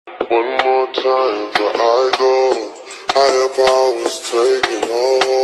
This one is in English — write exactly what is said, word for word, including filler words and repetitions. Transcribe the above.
One more time before I go. Higher powers taking hold.